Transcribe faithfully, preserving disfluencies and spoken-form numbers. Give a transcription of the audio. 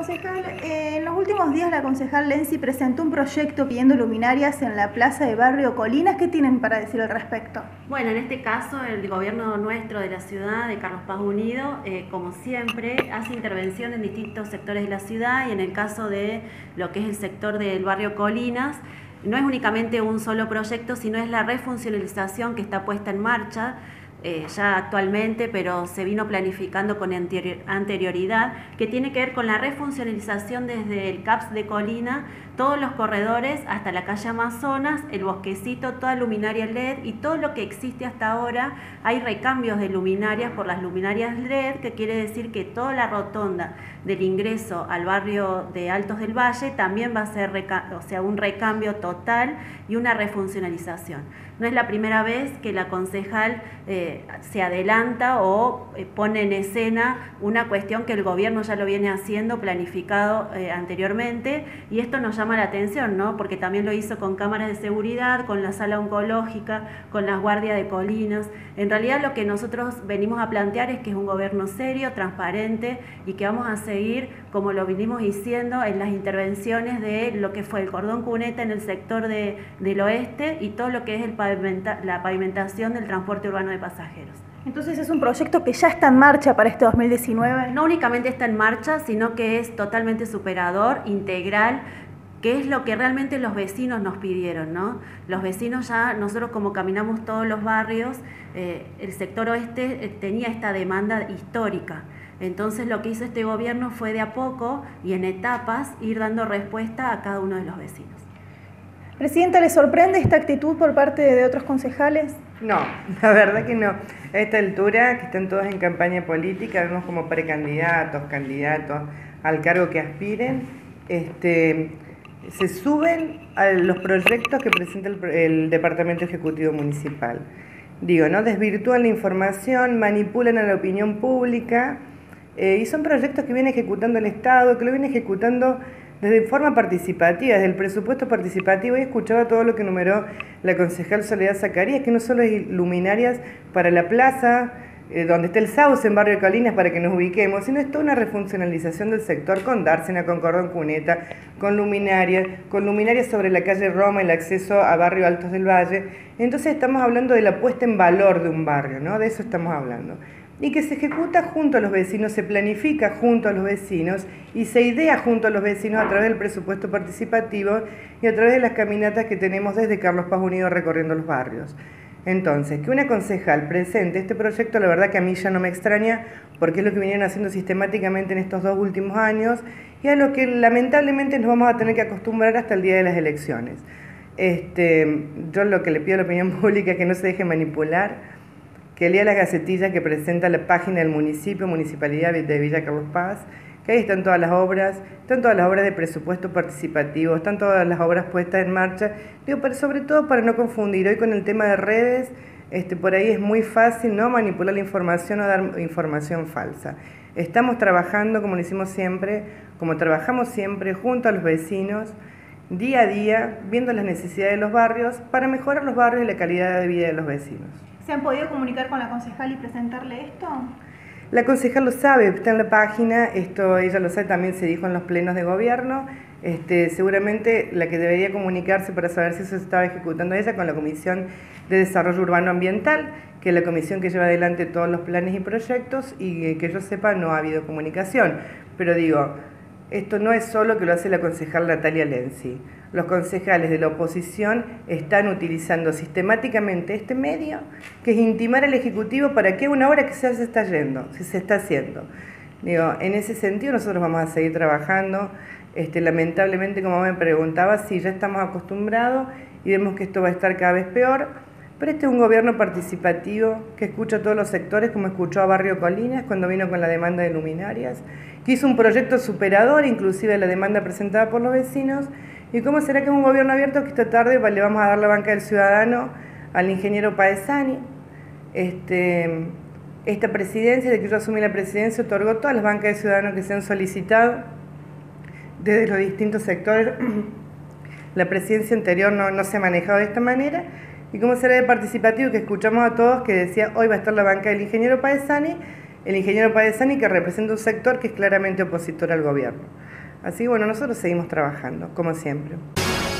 Concejal, eh, en los últimos días la concejal Lenzi presentó un proyecto pidiendo luminarias en la plaza de Barrio Colinas. ¿Qué tienen para decir al respecto? Bueno, en este caso el gobierno nuestro de la ciudad, de Carlos Paz Unido, eh, como siempre, hace intervención en distintos sectores de la ciudad y en el caso de lo que es el sector del Barrio Colinas, no es únicamente un solo proyecto, sino es la refuncionalización que está puesta en marcha Eh, ya actualmente, pero se vino planificando con anterior, anterioridad, que tiene que ver con la refuncionalización desde el C A P S de Colina, todos los corredores hasta la calle Amazonas, el bosquecito, toda luminaria L E D y todo lo que existe hasta ahora. Hay recambios de luminarias por las luminarias L E D, que quiere decir que toda la rotonda del ingreso al barrio de Altos del Valle también va a ser o sea, un recambio total y una refuncionalización. No es la primera vez que la concejal eh, se adelanta o eh, pone en escena una cuestión que el gobierno ya lo viene haciendo, planificado eh, anteriormente, y esto nos llama la atención, ¿no? Porque también lo hizo con cámaras de seguridad, con la sala oncológica, con las guardias de Colinas. En realidad lo que nosotros venimos a plantear es que es un gobierno serio, transparente, y que vamos a seguir, como lo vinimos diciendo, en las intervenciones de lo que fue el cordón cuneta en el sector de, del oeste y todo lo que es el pavimenta, la pavimentación del transporte urbano de pasajeros. Entonces es un proyecto que ya está en marcha para este dos mil diecinueve. No únicamente está en marcha, sino que es totalmente superador, integral, que es lo que realmente los vecinos nos pidieron, ¿no? Los vecinos ya, nosotros como caminamos todos los barrios, eh, el sector oeste eh, tenía esta demanda histórica. Entonces lo que hizo este gobierno fue de a poco y en etapas ir dando respuesta a cada uno de los vecinos. Presidenta, ¿le sorprende esta actitud por parte de otros concejales? No, la verdad que no. A esta altura, que están todos en campaña política, vemos como precandidatos, candidatos al cargo que aspiren, este, se suben a los proyectos que presenta el, el Departamento Ejecutivo Municipal. Digo, ¿no? Desvirtúan la información, manipulan a la opinión pública, eh, y son proyectos que viene ejecutando el Estado, que lo viene ejecutando desde forma participativa, desde el presupuesto participativo. Y escuchaba todo lo que enumeró la concejal Soledad Zacarías, que no solo es luminarias para la plaza, eh, donde está el Sauce en Barrio Colinas, para que nos ubiquemos, sino es toda una refuncionalización del sector con dársena, con cordón cuneta, con luminarias, con luminarias sobre la calle Roma, el acceso a Barrio Altos del Valle. Entonces estamos hablando de la puesta en valor de un barrio, ¿no? De eso estamos hablando. Y que se ejecuta junto a los vecinos, se planifica junto a los vecinos y se idea junto a los vecinos a través del presupuesto participativo y a través de las caminatas que tenemos desde Carlos Paz Unido recorriendo los barrios. Entonces, que una concejal presente este proyecto, la verdad que a mí ya no me extraña, porque es lo que vinieron haciendo sistemáticamente en estos dos últimos años y a lo que lamentablemente nos vamos a tener que acostumbrar hasta el día de las elecciones. Este, yo lo que le pido a la opinión pública es que no se deje manipular, que lea las gacetillas que presenta la página del municipio, Municipalidad de Villa Carlos Paz, que ahí están todas las obras, están todas las obras de presupuesto participativo, están todas las obras puestas en marcha, digo, pero sobre todo para no confundir. Hoy con el tema de redes, este, por ahí es muy fácil, ¿no?, manipular la información o dar información falsa. Estamos trabajando, como lo hicimos siempre, como trabajamos siempre, junto a los vecinos, día a día, viendo las necesidades de los barrios, para mejorar los barrios y la calidad de vida de los vecinos. ¿Se han podido comunicar con la concejal y presentarle esto? La concejal lo sabe, está en la página, esto ella lo sabe, también se dijo en los plenos de gobierno. Este, seguramente la que debería comunicarse para saber si eso se estaba ejecutando ella con la Comisión de Desarrollo Urbano Ambiental, que es la comisión que lleva adelante todos los planes y proyectos, y que yo sepa no ha habido comunicación. Pero digo, esto no es solo que lo hace la concejal Natalia Lenzi. Los concejales de la oposición están utilizando sistemáticamente este medio, que es intimar al Ejecutivo para que una obra que se está yendo, si se está haciendo. Digo, en ese sentido nosotros vamos a seguir trabajando. Este, lamentablemente, como me preguntaba, sí, ya estamos acostumbrados y vemos que esto va a estar cada vez peor, pero este es un gobierno participativo que escucha a todos los sectores, como escuchó a Barrio Colinas cuando vino con la demanda de luminarias, que hizo un proyecto superador, inclusive de la demanda presentada por los vecinos. ¿Y cómo será que es un gobierno abierto que esta tarde le vamos a dar la banca del ciudadano al ingeniero Paesani? Este, esta presidencia, de que yo asumí la presidencia, otorgó todas las bancas de ciudadanos que se han solicitado desde los distintos sectores. La presidencia anterior no, no se ha manejado de esta manera. ¿Y cómo será de participativo que escuchamos a todos que decía hoy va a estar la banca del ingeniero Paesani, el ingeniero Paesani que representa un sector que es claramente opositor al gobierno? Así que bueno, nosotros seguimos trabajando, como siempre.